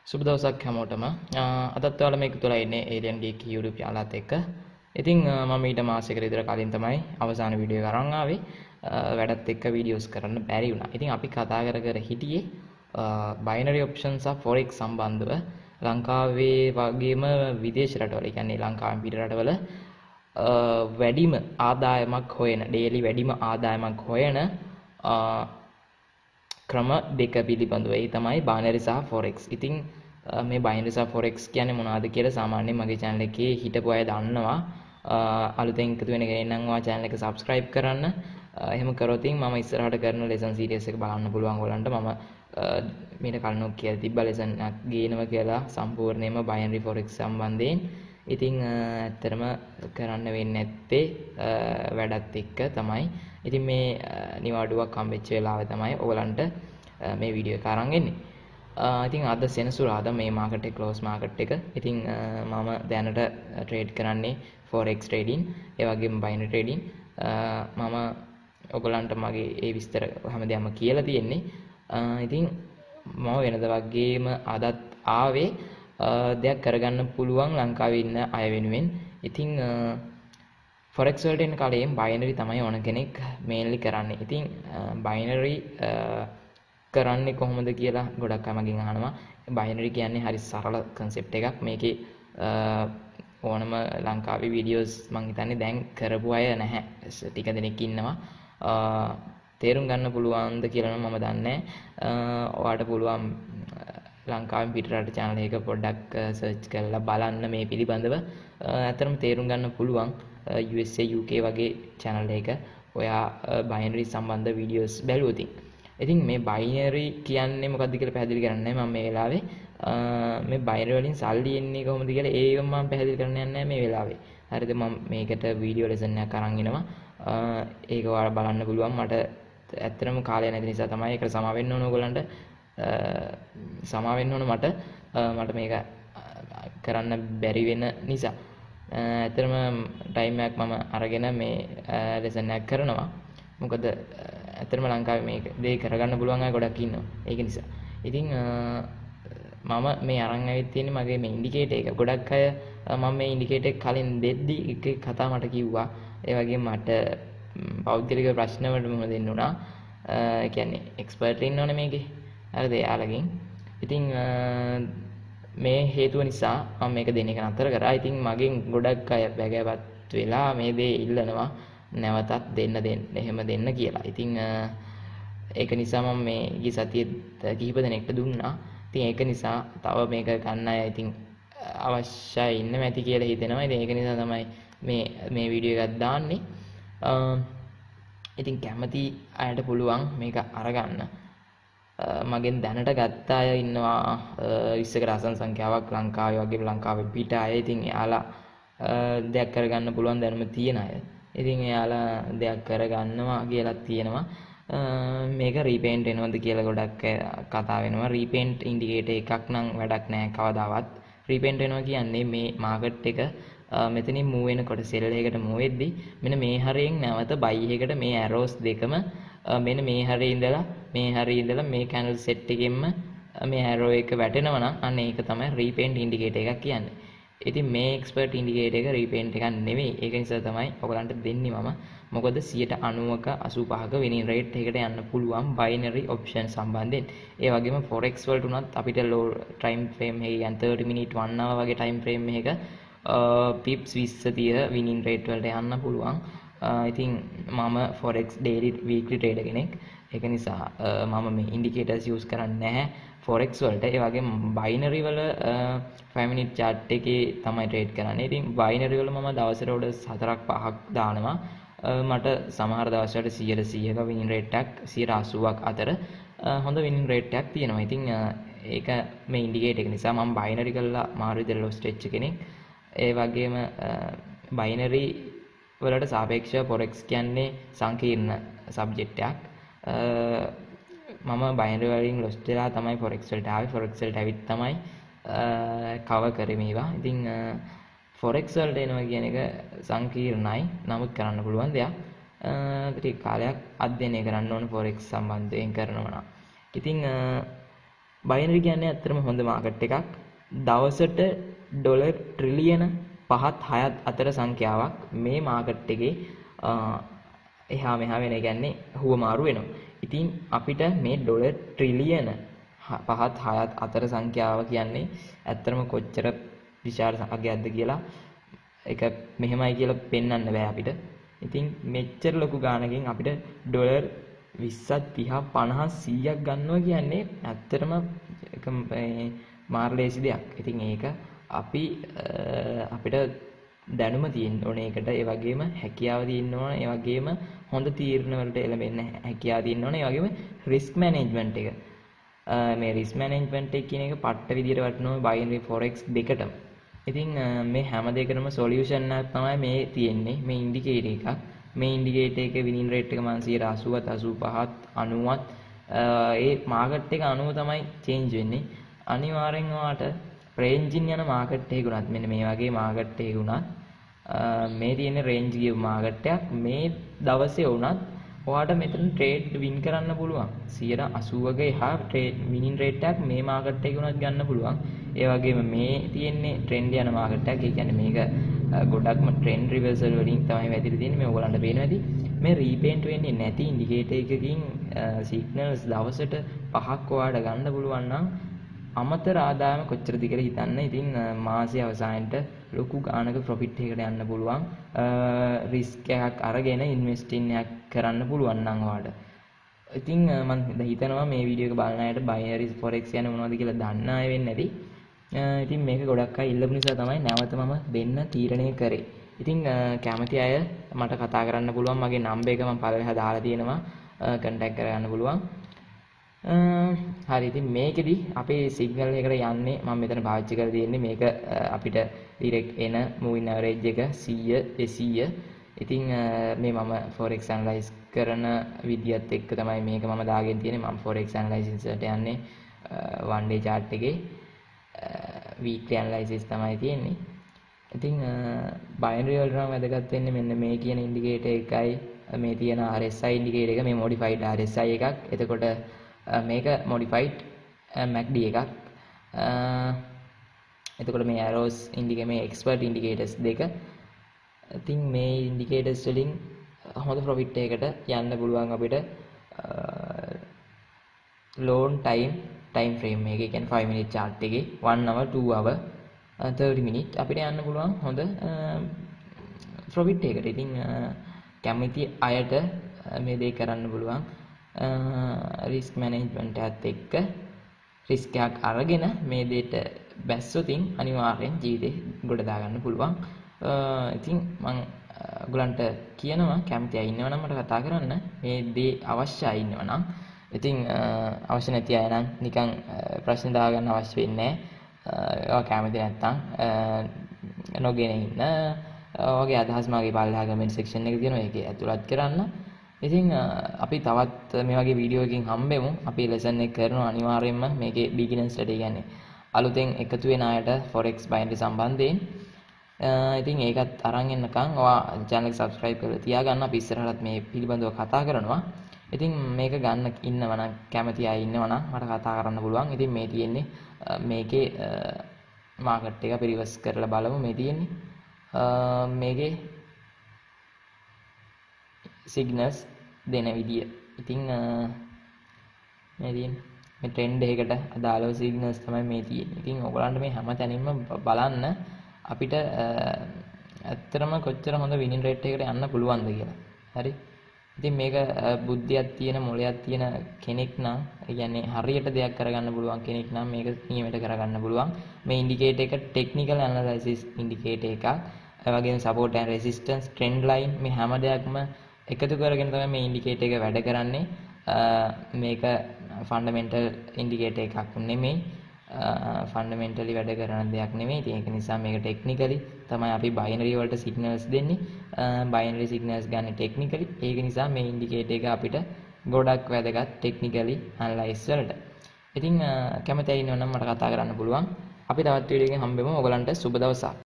සුබ දවසක් හැමෝටම. අදත් ඔයාලා මේක තුල ඉන්නේ Alien Geek YouTube යාළුවාත් එක්ක. ඉතින් මම ඊට මාසයකට විතර කලින් තමයි අවසාන වීඩියෝ එක අරන් ආවේ. වැඩත් එක්ක වීඩියෝස් කරන්න බැරි වුණා. ඉතින් අපි කතා කර හිටියේ binary options of forex සම්බන්ධව ලංකාවේ වගේම විදේශ රටවල, කියන්නේ ලංකාවෙන් පිට රටවල වැඩිම ආදායමක් හොයන, ඩේලි වැඩිම ආදායමක් හොයන ක්‍රම දෙක පිළිබඳව. ඒ තමයි binary සහ forex. ඉතින් මේ binary සහ forex කියන්නේ මොනවද කියලා සාමාන්‍යයෙන් මගේ channel එකේ හිටපු අය දන්නවා. අලුතෙන් එකතු වෙන කෙනෙක් නම් ඔයා channel එක subscribe කරන්න. එහෙම කරොත් මම ඉස්සරහට කරන lesson series එක බලන්න පුළුවන් ඔයගලන්ට. මම මීට කලින් කියලා තිබ්බ lesson එකක් ගේනවා කියලා සම්පූර්ණයෙන්ම binary forex සම්බන්ධයෙන්. ඉතින් ඇත්තටම කරන්න වෙන්නේ නැත්තේ වැඩත් එක්ක තමයි. ඉතින් මේ නිවාඩුවක් හම්බෙච්ච වෙලාවේ තමයි ඔයගලන්ට මේ වීඩියෝ එක අරන් එන්නේ. ඉතින් අද සෙනසුරාදා මේ මාකට් එක ක්ලෝස් මාකට් එක. ඉතින් මම දැනට ට්‍රේඩ් කරන්නේ forex trading, ඒ වගේම binary trading. මම ඔයගලන්ට මගේ ඒ විස්තර හැමදේම කියලා තියෙන්නේ. ඉතින් මම වෙනද වගේම අදත් ආවේ දෙයක් කරගන්න පුළුවන් ලංකාවේ ඉන්න අය වෙනුවෙන්. ඉතින් forex වලට එන කලින් binary තමයි ඕන කෙනෙක් mainly කරන්නේ. ඉතින් binary කරන්නේ කොහොමද කියලා ගොඩක් අය මගෙන් අහනවා. binary කියන්නේ හරි සරල concept එකක්. මේකේ ඕනම ලංකාවේ videos මං හිතන්නේ දැන් කරපු අය නැහැ. ටික දෙනෙක් ඉන්නවා. තේරුම් ගන්න පුළුවන්ද කියලා මම දන්නේ නැහැ. ඔයාලට පුළුවන් ලංකාවෙන් පිටරට channel එක පොඩ්ඩක් search කරලා බලන්න මේ පිළිබඳව. ඇත්තටම තේරුම් ගන්න පුළුවන්. USA UK වගේ channel එක ඔයා binary සම්බන්ධ videos බැලුවොත්. ඉතින් මේ binary කියන්නේ මොකක්ද කියලා පැහැදිලි කරන්නේ මම මේ වෙලාවේ. මේ binary වලින් සල්ලි එන්නේ කොහොමද කියලා ඒක මම පැහැදිලි කරන්න යන්නේ මේ වෙලාවේ. හරිද? මම මේකට video lesson එකක් අරන් එනවා. ඒක ඔයාලා බලන්න පුළුවන්. මට ඇත්තටම කාලය නැති නිසා තමයි ඒකට සමා වෙන්න ඕන ඔයගලන්ට. සමා වෙන්න ඕන මට මේක කරන්න බැරි වෙන නිසා. ඇත්තටම ටයිම් එකක් මම අරගෙන මේ ලෙසන් එකක් කරනවා. මොකද ඇත්තටම ලංකාවේ මේක දෙය කරගන්න පුළුවන් අය ගොඩක් ඉන්නවා. ඒක නිසා. ඉතින් මම මේ අරන් ඇවිත් තියෙන්නේ මගේ මේ ඉන්ඩිකේටර් එක. ගොඩක් අය මම මේ ඉන්ඩිකේටර් එක කලින් දෙද්දි එක කතා මට කිව්වා. ඒ වගේම මට පෞද්ගලික ප්‍රශ්න වලට මුහුණ දෙන්න උනා. ඒ කියන්නේ එක්ස්පර්ට් ඉන්නවනේ මේකේ. හරිද? එයාලගෙන්. ඉතින් මේ හේතුව නිසා මම මේක දෙන එක නතර කරා. ඉතින් මගෙන් ගොඩක් අය බැගෑපත් වෙලා මේ දේ ඉල්ලනවා නැවතත් දෙන්න එහෙම දෙන්න කියලා. ඉතින් ඒක නිසා මම මේ ගිය සතියේ කිහිප දෙනෙක්ට දුන්නා. ඉතින් ඒක නිසා තව මේක ගන්න අය ඉතින් අවශ්‍යයි ඉන්න මැති කියලා හිතෙනවා. ඉතින් ඒක නිසා තමයි මේ වීඩියෝ එකක් දාන්නේ. ඉතින් කැමති අයට පුළුවන් මේක අරගන්න. මගෙන් දැනට ගත්ත අය ඉන්නවා 20කට අසන සංඛ්‍යාවක් ලංකාවේ වගේ ලංකාවේ පිට අය. ඉතින් එයාලා දෙයක් කරගන්න පුළුවන් දැනුම තියෙන අය. ඉතින් එයාලා දෙයක් කරගන්නවා කියලා තියෙනවා. මේක රීපේන්ට් වෙනවද කියලා ගොඩක් කතා වෙනවා. රීපේන්ට් ඉන්ඩිකේටර් එකක් නම් වැඩක් නැහැ කවදාවත්. රීපේන්ට් වෙනවා කියන්නේ මේ මාකට් එක මෙතනින් මූව් වෙනකොට සෙල් එකකට මූව් වෙද්දි මෙන්න මේ හරියෙන් නැවත බයි එකකට මේ ඇරෝස් දෙකම මෙන්න මේ හරිය ඉඳලා මේ කැන්ඩල් සෙට් එකෙන්ම මේ ඇරෝ එක වැටෙනවා නම් අන්න ඒක තමයි රීපේන්ට් ඉන්ඩිකේටර් එකක් කියන්නේ. ඉතින් මේ එක්ස්පර්ට් ඉන්ඩිකේටර් එක රීපේන්ට් එකක් නෙමෙයි. ඒක නිසා තමයි ඔයගලන්ට දෙන්නේ මම. මොකද 90ක 85ක විනින් රේට් එකකට යන්න පුළුවන් binary option සම්බන්ධයෙන්. ඒ වගේම forex වලට උනත් අපිට low time frame එකේ යන 30 minute 1 hour වගේ time frame එකක pips 20 30 විනින් රේට් වලට යන්න පුළුවන්. ඉතින් මම forex daily weekly trader කෙනෙක්. ඒක නිසා මම මේ indicators use කරන්නේ නැහැ forex වලට. ඒ වගේම binary වල 5 minute chart එකේ තමයි trade කරන්නේ. ඉතින් binary වල මම දවසට orders 4ක් 5ක් දානවා. මට සමහර දවස්වලට 100ක winning rate එකක් 80ක් අතර හොඳ winning rate එකක් තියෙනවා. ඉතින් ඒක මේ indicate එක නිසා මම binary කරලා මාරු විදිහට loss stretch කෙනෙක්. ඒ වගේම binary වලට සාපේක්ෂව forex කියන්නේ සංකීර්ණ සබ්ජෙක්ට් එකක්. මම binary වලින් loss වෙලා තමයි forex වලට ආවේ. forex වලට ඇවිත් තමයි cover කරේ මේවා. ඉතින් forex වලට එනවා කියන එක සංකීර්ණයි. නමුත් කරන්න පුළුවන් දෙයක්. ටික කාලයක් අධ්‍යයනය කරන්න ඕන forex සම්බන්ධයෙන් කරනවා නම්. ඉතින් බයිනරි කියන්නේ ඇත්තටම හොඳ මාකට් එකක්. දවසට ඩොලර් ට්‍රිලියන 5ත් 6ත් අතර සංඛ්‍යාවක් මේ මාකට් එකේ එහා මෙහා වෙන කියන්නේ හුවමාරු වෙනවා. ඉතින් අපිට මේ ඩොලර් ට්‍රිලියන 5ත් 6ත් අතර සංඛ්‍යාව කියන්නේ ඇත්තටම කොච්චර විශාල අගයක්ද කියලා ඒක මෙහෙමයි කියලා පෙන්වන්න බෑ අපිට. ඉතින් මෙච්චර ලොකු ගාණකින් අපිට ඩොලර් 20ක් 30ක් 50ක් 100ක් ගන්නවා කියන්නේ ඇත්තටම එක මාර ලේසි දෙයක්. ඉතින් ඒක අපි අපිට දැනුම තියෙන්න ඕනේ ඒකට. ඒ වගේම හැකියාව තියෙන්න ඕනේ. ඒ වගේම හොඳ තීරණ වලට එළඹෙන්න හැකියාව තියෙන්න ඕනේ. ඒ වගේම රිස්ක් මැනේජ්මන්ට් එක. මේ රිස්ක් මැනේජ්මන්ට් එක කියන එක පට්ට විදියට වටනවා බයිනරි ෆොරෙක්ස් දෙකටම. ඉතින් මේ හැම දෙයකටම සොලියුෂන් එකක් තමයි මේ තියෙන්නේ. මේ ඉන්ඩිකේටර් එකක්. මේ ඉන්ඩිකේටර් එකේ විනින් රේට් එක මම 80ත් 85ත් 90ත් ඒ මාකට් එක අනුව තමයි චේන්ජ් වෙන්නේ. අනිවාර්යෙන් ඔයාට රේන්ජින් යන මාකට් එකකුණත් මෙන්න මේ වගේ මාකට් එකකුණත් මේ තියෙන රේන්ජ් ගියපු මාකට් එකක් මේ දවසේ වුණත් ඔයාට මෙතන ට්‍රේඩ් වින් කරන්න පුළුවන්. 80ක එහා ට්‍රේඩ් විනින් රේට් එකක් මේ මාකට් එකේ උනත් ගන්න පුළුවන්. ඒ වගේම මේ තියෙන්නේ ට්‍රෙන්ඩ් යන මාකට් එකක්. ඒ කියන්නේ මේක ගොඩක්ම ට්‍රෙන්ඩ් රිවර්සල් වලින් තමයි වැදිලා තියෙන්නේ. මේ ඔයගලන්ට පේනවා ඇති. මේ රීපේන්ට් වෙන්නේ නැති ඉන්ඩිකේටර් එකකින් සිග්නල්ස් දවසට 5ක් ඔයාට ගන්න පුළුවන් නම් අමතර ආදායම කොච්චරද කියලා හිතන්න. ඉතින් මාසයේ අවසානයේට ලොකු ගාණක ප්‍රොෆිට් එකකට යන්න පුළුවන්. රිස්ක් එකක් අරගෙන ඉන්වෙස්ටින් එකක් කරන්න පුළුවන් නම් ඔයාලට. ඉතින් මම හිතනවා මේ වීඩියෝ එක බලන අයට බයිනරි ෆොරෙක්ස් යන මොනවද කියලා දන්න අය වෙන්නේ නැති. ඉතින් මේක ගොඩක් අය ඉල්ලපු නිසා තමයි නැවත මම දෙන්න තීරණය කරේ. ඉතින් කැමති අය මට කතා කරන්න පුළුවන්. මගේ නම්බර් එක මම පළවෙනි දාලා තියෙනවා. කන්ටැක්ට් කරගන්න පුළුවන්. හරි. ඉතින් මේකෙදි අපේ සිග්නල් එකට යන්නේ මම මෙතන පාවිච්චි කරලා තියෙන්නේ මේක අපිට ඩිරෙක්ට් එන මූවින් ඇවරේජ් එක 100 200. ඉතින් මේ මම forex analyze කරන විදියත් එක්ක තමයි මේක මම දාගෙන තියෙන්නේ. මම forex analysis වලට යන්නේ one day chart එකේ weekly analysis තමයි තියෙන්නේ. ඉතින් binary වලට නම් වැදගත් වෙන්නේ මෙන්න මේ කියන ඉන්ඩිකේටර් එකයි මේ තියෙන RSI ඉන්ඩිකේටර් එක. මේ modified RSI එකක්. එතකොට මේක modified MACD එකක්. එතකොට මේ arrows indicate මේ expert indicators දෙක. ඉතින් මේ indicators වලින් හොඳ profit එකකට යන්න පුළුවන් අපිට long time frame එකේ කියන්නේ 5 minute chart එකේ 1 hour 2 hour 30 minute අපිට යන්න පුළුවන් හොඳ profit එකකට. ඉතින් කැමති අයට මේ දේ කරන්න පුළුවන්. රිස්ක් මැනේජ්මන්ට් එකත් එක්ක රිස්ක් එකක් අරගෙන මේ දෙයට බැස්සොතින් අනිවාර්යෙන් ජීවිතේ ගොඩ දාගන්න පුළුවන්. ඉතින් මම ඔයගලන්ට කියනවා කැමති අය ඉන්නවනම් මට කතා කරන්න. මේ දේ අවශ්‍යයි ඉන්නවනම්. ඉතින් අවශ්‍ය නැති අය නම් නිකන් ප්‍රශ්න දාගන්න අවශ්‍ය වෙන්නේ නැහැ. ඔයා කැමති නැත්තම් නොගෙන ඉන්න. ඔයගේ අදහස් මාගේ පල්ලෙහා කමෙන්ට් සෙක්ෂන් එකේ තියෙනවා. ඒකේ ඇතුළත් කරන්න. ඉතින් අපි තවත් මේ වගේ වීඩියෝ එකකින් හම්බෙමු. අපි ලෙසන් එක කරනවා අනිවාර්යයෙන්ම මේකේ බිගිනර්ස්ලට කියන්නේ අලුතෙන් එකතු වෙන අයට forex binary සම්බන්ධයෙන්. ඉතින් ඒකත් අරන් එන්නකම් ඔයා channel එක subscribe කරලා තියාගන්න. අපි ඉස්සරහට මේ පිළිබඳව කතා කරනවා. ඉතින් මේක ගන්න ඉන්නවා නම් කැමති අය ඉන්නවා නම් මට කතා කරන්න පුළුවන්. ඉතින් මේ තියෙන්නේ මේකේ මාකට් එක පරිවර්ස් කරලා බලමු. මේ තියෙන්නේ මේකේ signals දෙන විදිය. ඉතින් මේ තියෙන්නේ මේ ට්‍රෙන්ඩ් එකකට අදාළව signals තමයි මේ තියෙන්නේ. ඉතින් ඔයගලන්ට මේ හැම තැනින්ම බලන්න අපිට ඇත්තටම කොච්චර හොඳ විනින් රේට් එකකට යන්න පුළුවන්ද කියලා. හරි. ඉතින් මේක බුද්ධියක් තියෙන මොළයක් තියෙන කෙනෙක් නම් ඒ කියන්නේ හරියට දෙයක් කරගන්න පුළුවන් කෙනෙක් නම් මේක නියමයට කරගන්න පුළුවන්. මේ ඉන්ඩිකේටර් එක ටෙක්නිකල් ඇනලයිසිස් ඉන්ඩිකේටර් එකක්. ඒ වගේම support and resistance trend line මේ හැම දෙයක්ම එකතු කරගෙන තමයි මේ ඉන්ඩිකේටර් එක වැඩ කරන්නේ. මේක ෆන්ඩමෙන්ටල් ඉන්ඩිකේටර් එකක් නෙමෙයි. ෆන්ඩමෙන්ටලි වැඩ කරන දෙයක් නෙමෙයි. ඉතින් ඒක නිසා මේක ටෙක්නිකලි තමයි අපි බයිනරි වලට සිග්නල්ස් දෙන්නේ. බයිනරි සිග්නල්ස් ගන්න ටෙක්නිකලි. ඒක නිසා මේ ඉන්ඩිකේටර් එක අපිට ගොඩක් වැදගත් ටෙක්නිකලි ඇනලයිස් වලට. ඉතින් කැමති අය ඉන්නවනම් මට කතා කරන්න පුළුවන්. අපි තවත් වීඩියෝ එකකින් හම්බෙමු. ඔයගලන්ට සුබ දවසක්.